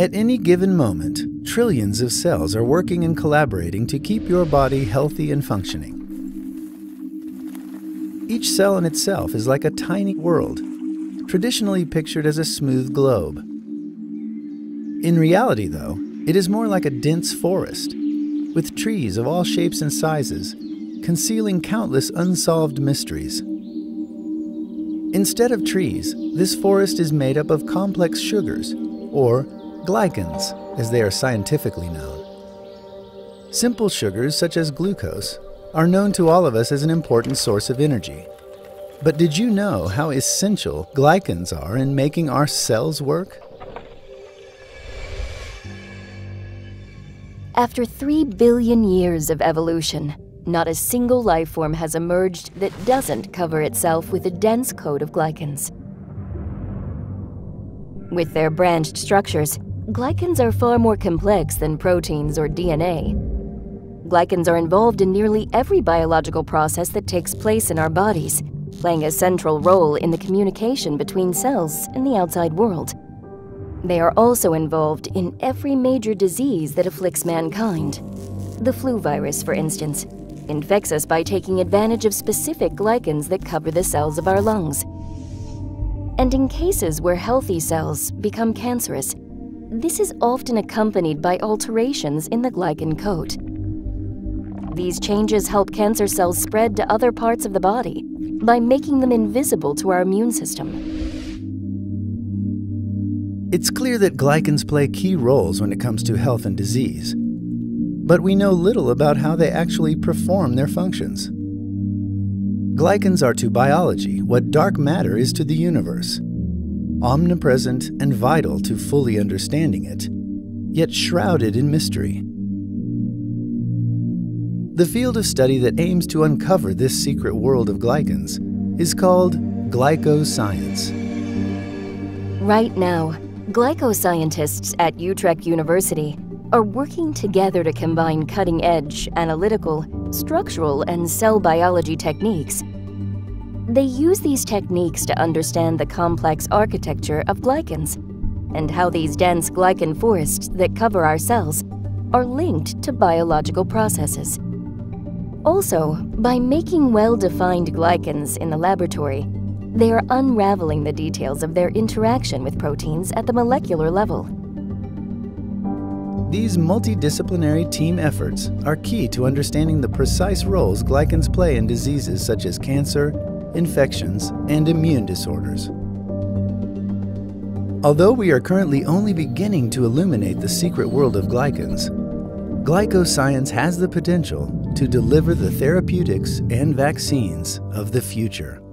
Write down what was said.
At any given moment, trillions of cells are working and collaborating to keep your body healthy and functioning. Each cell in itself is like a tiny world, traditionally pictured as a smooth globe. In reality, though, it is more like a dense forest, with trees of all shapes and sizes, concealing countless unsolved mysteries. Instead of trees, this forest is made up of complex sugars, or glycans, as they are scientifically known. Simple sugars, such as glucose, are known to all of us as an important source of energy. But did you know how essential glycans are in making our cells work? After 3 billion years of evolution, not a single life form has emerged that doesn't cover itself with a dense coat of glycans. With their branched structures, glycans are far more complex than proteins or DNA. Glycans are involved in nearly every biological process that takes place in our bodies, playing a central role in the communication between cells and the outside world. They are also involved in every major disease that afflicts mankind. The flu virus, for instance, infects us by taking advantage of specific glycans that cover the cells of our lungs. And in cases where healthy cells become cancerous, this is often accompanied by alterations in the glycan coat. These changes help cancer cells spread to other parts of the body by making them invisible to our immune system. It's clear that glycans play key roles when it comes to health and disease, but we know little about how they actually perform their functions. Glycans are to biology what dark matter is to the universe, omnipresent and vital to fully understanding it, yet shrouded in mystery. The field of study that aims to uncover this secret world of glycans is called Glycoscience. Right now, glycoscientists at Utrecht University are working together to combine cutting-edge analytical, structural, and cell biology techniques. They use these techniques to understand the complex architecture of glycans and how these dense glycan forests that cover our cells are linked to biological processes. Also, by making well-defined glycans in the laboratory, they are unraveling the details of their interaction with proteins at the molecular level. These multidisciplinary team efforts are key to understanding the precise roles glycans play in diseases such as cancer, infections, and immune disorders. Although we are currently only beginning to illuminate the secret world of glycans, Glycoscience has the potential to deliver the therapeutics and vaccines of the future.